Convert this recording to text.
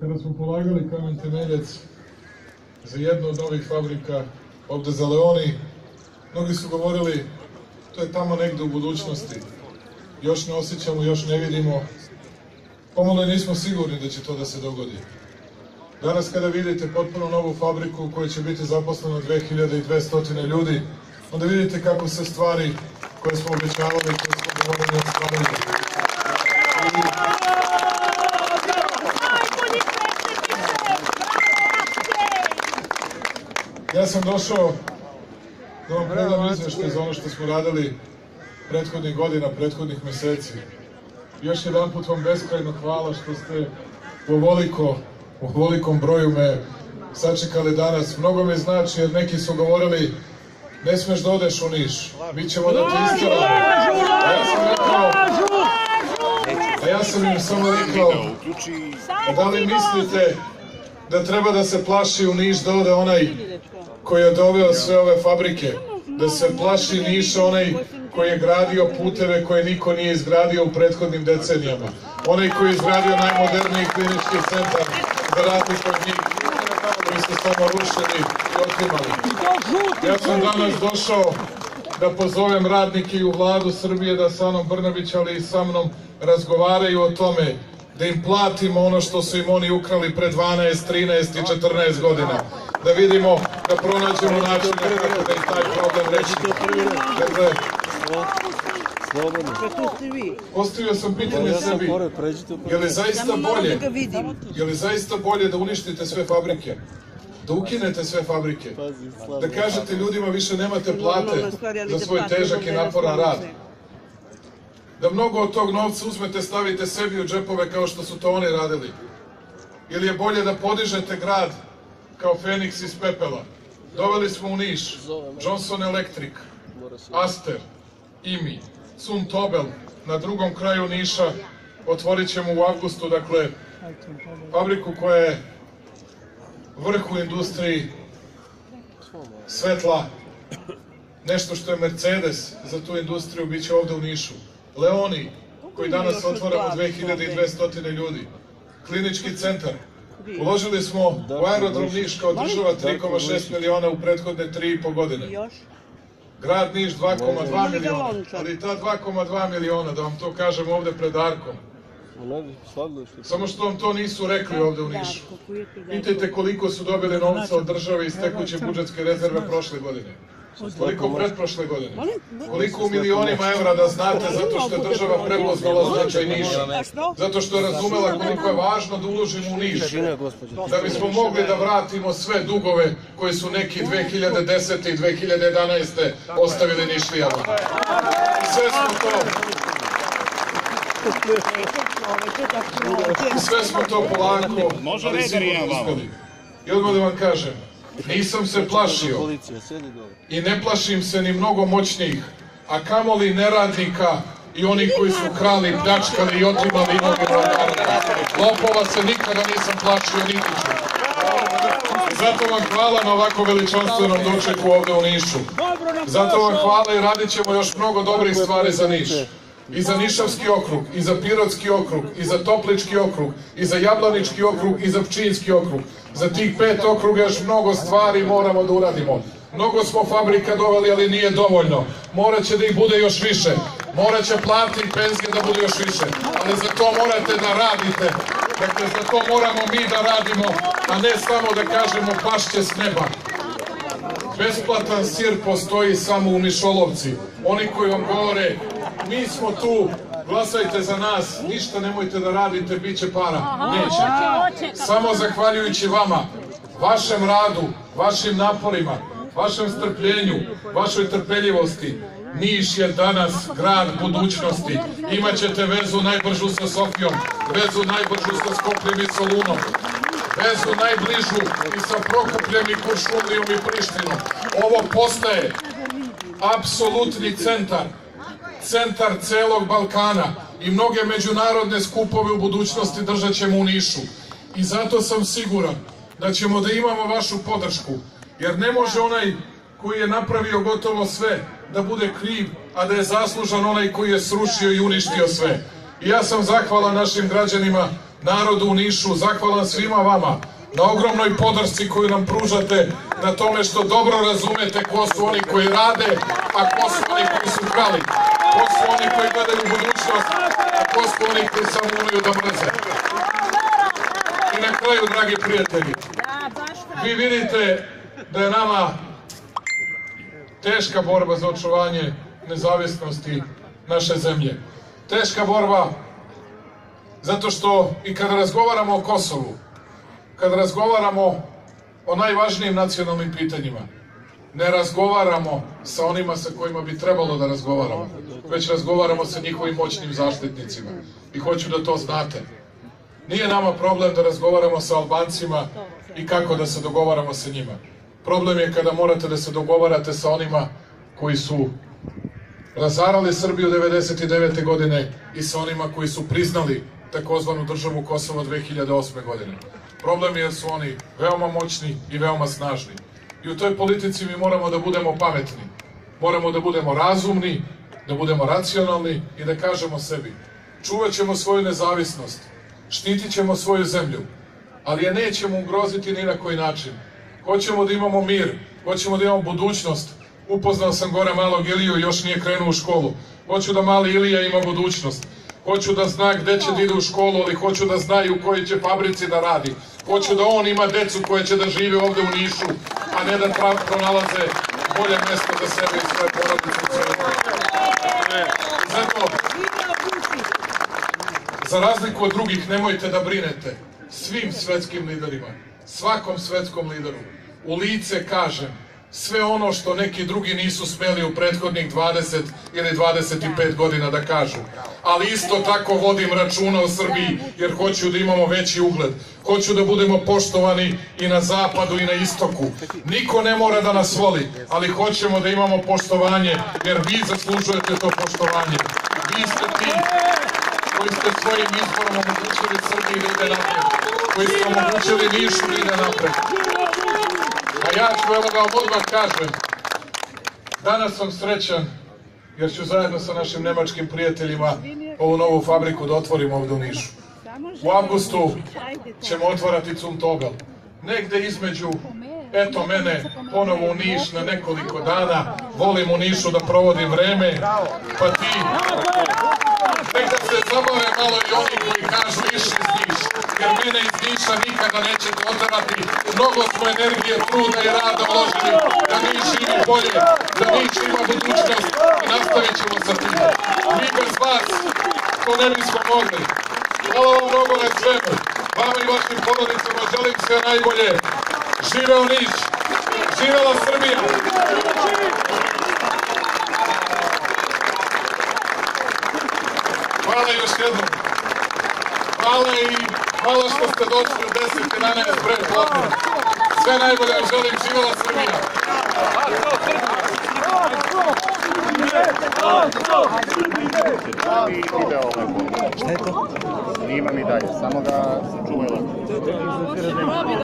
kada smo polagali kamen temeljac za jednu od novih fabrika ovde za Leoni, mnogi su govorili to je tamo negde u budućnosti. Još ne osjećamo, još ne vidimo. Pomalo i nismo sigurni da će to da se dogodi. Danas kada vidite potpuno novu fabriku u kojoj će biti zaposleno 2200 ljudi, onda vidite kako se stvari koje smo obećavali, koje smo govorili ostvarili. Ja sam došao da vam predam izveštaj za ono što smo radili prethodnih godina, prethodnih meseci. Još jedan put vam beskrajno hvala što ste u ovolikom broju me sačekali danas. Mnogo me znači jer neki su govorili ne smeš da odeš u Niš, mi ćemo da te istiramo. A ja sam im samo rekao, da li mislite da treba da se plaši u Niš da ode onaj koji je doveo sve ove fabrike, da se plaši Niša onaj koji je gradio puteve koje niko nije izgradio u prethodnim decenijama, onaj koji je izgradio najmoderniji klinički centar za razliku od njih, koji su samo rušeni i otimali. Ja sam danas došao da pozovem radnike i u vladu Srbije da sa Anom Brnabić, ali i sa mnom razgovaraju o tome, da im platimo ono što su im oni ukrali pre 12, 13 i 14 godina. Da vidimo, da pronađemo način kako da im taj problem rešimo. Dakle, postavio sam pitanje sebi, je li zaista bolje da uništite sve fabrike? Da ukinete sve fabrike? Da kažete ljudima više nemate plate za svoj težak i naporan rad? Da mnogo od tog novca uzmete, stavite sebi u džepove kao što su to oni radili? Ili je bolje da podižete grad kao Feniks iz pepela? Doveli smo u Niš Johnson Electric, Aster, IMI, Sun Tobel, na drugom kraju Niša otvorit ćemo u avgustu, dakle, fabriku koja je vrh u industriji svetla, nešto što je Mercedes za tu industriju, bit će ovde u Nišu. Leoni, koji danas otvaramo 2200 ljudi. Klinički centar. Uložili smo u aerodrom Niš kao država 3,6 miliona u prethodne 3,5 godine. Grad Niš 2,2 miliona. Ali ta 2,2 miliona, da vam to kažem ovde pred Arkom, samo što vam to nisu rekli ovde u Nišu. Pitajte koliko su dobili novca od države iz tekuće budžetske rezerve prošle godine. Koliko pretprošle godine? Koliko u milionima evra, da znate, zato što je država prepoznala značaj Niša. Zato što je razumela koliko je važno da uložimo u Niš. Da bismo mogli da vratimo sve dugove koje su neki 2010. i 2011. ostavili Nišlijama. Sve smo to polako, ali sigurno uspeli. I odmah da vam kažem, nisam se plašio i ne plašim se ni mnogo moćnijih, a kamoli neradnika i oni koji su krali, pljačkali i otimali imovinu od naroda. Lopova se nikada nisam plašio, niti ću. Zato vam hvala na ovako veličanstvenom dočeku ovde u Nišu. Zato vam hvala i radit ćemo još mnogo dobrih stvari za Niš. I za Nišavski okrug, i za Pirotski okrug, i za Toplički okrug, i za Jablanički okrug, i za Pčinjski okrug. Za tih 5 okruga još mnogo stvari moramo da uradimo. Mnogo smo fabrika doveli, ali nije dovoljno. Morat će da ih bude još više. Morat će plati i penzije da bude još više. Ali za to morate da radite. Dakle, za to moramo mi da radimo, a ne samo da kažemo pašće s neba. Besplatan sir postoji samo u Mišolovci. Oni koji vam govore, mi smo tu, glasajte za nas, ništa nemojte da radite, bit će para. Neće. Samo zahvaljujući vama, vašem radu, vašim naporima, vašem strpljenju, vašoj trpeljivosti, Niš je danas grad budućnosti. Imaćete vezu najbržu sa Sofijom, vezu najbržu sa Skopljem i Solunom, vezu najbližu i sa Prokupljem i Kuršumlijom i Prištinom. Ovo postaje apsolutni centar celog Balkana i mnoge međunarodne skupove u budućnosti držat ćemo u Nišu. I zato sam siguran da ćemo da imamo vašu podršku, jer ne može onaj koji je napravio gotovo sve da bude kriv, a da je zaslužan onaj koji je srušio i uništio sve. I ja sam zahvalan našim građanima narodu u Nišu, zahvalan svima vama na ogromnoj podršci koju nam pružate, na tome što dobro razumete ko su oni koji rade, a ko su oni koji su krali, ko su oni koji gledaju u budućnost, a ko su oni koji samo umeju da mrze. I na kraju, dragi prijatelji, vi vidite da je nama teška borba za očuvanje nezavisnosti naše zemlje. Teška borba zato što i kada razgovaramo o Kosovu, kada razgovaramo o najvažnijim nacionalnim pitanjima, ne razgovaramo sa onima sa kojima bi trebalo da razgovaramo, već razgovaramo sa njihovim moćnim zaštitnicima. I hoću da to znate. Nije nama problem da razgovaramo sa Albancima i kako da se dogovaramo sa njima. Problem je kada morate da se dogovarate sa onima koji su razarali Srbiju 1999. godine i sa onima koji su priznali takozvanu državu Kosovo 2008. godine. Problem je jer su oni veoma moćni i veoma snažni. I u toj politici mi moramo da budemo pametni. Moramo da budemo razumni, da budemo racionalni i da kažemo sebi: čuvat ćemo svoju nezavisnost, štitit ćemo svoju zemlju, ali je nećemo ugroziti ni na koji način. Hoćemo da imamo mir, hoćemo da imamo budućnost. Upoznao sam gore malog Iliju, još nije krenuo u školu. Hoću da mali Ilija ima budućnost. Hoću da zna gde će da ide u školu, ali hoću da zna i u kojoj će fabrici da radi. Hoću da on ima decu koje će da žive ovde u Nišu, a ne da pronalaze bolje mesto za sebe i svoje porodice u Crnoj. Zato, za razliku od drugih, nemojte da brinete svim svetskim liderima, svakom svetskom lideru. U lice kažem sve ono što neki drugi nisu smeli u prethodnih 20 ili 25 godina da kažu. Ali isto tako vodim računa o Srbiji jer hoću da imamo veći ugled. Hoću da budemo poštovani i na zapadu i na istoku. Niko ne mora da nas voli, ali hoćemo da imamo poštovanje jer vi zaslužujete to poštovanje. Vi ste ti koji ste svojim izborom omogućili Srbiji da ide napred, koji ste omogućili Nišu da ide napred. A ja ću, evo da vam odmah kažem, danas sam srećan jer ću zajedno sa našim nemačkim prijateljima ovu novu fabriku da otvorimo ovde u Nišu. U avgustu ćemo otvarati Cumtobel. Negde između, eto mene, ponovo u Niš na nekoliko dana, volim u Nišu da provodim vreme, pa ti, nek da se zabave malo i oni koji kažu iš iz Niš, jer mene iz Niša nikada nećete otarati. Mnogo smo energije, truda i rada uložili da Niš ima bolje, da Niš ima budućnost i nastavit ćemo sa tim. Mi bez vas to ne bismo mogli. Hvala vam mnogo na svemu. Vama i vašim porodicama želim sve najbolje. Živeo Niš! Živela Srbija! Hvala još jednom. Hvala i hvala što ste došli u 10:11 pre podne. Sve najbolje vam želim. Živela Srbija! Šta je to? Snimam i dalje, samo da se čuje lepo.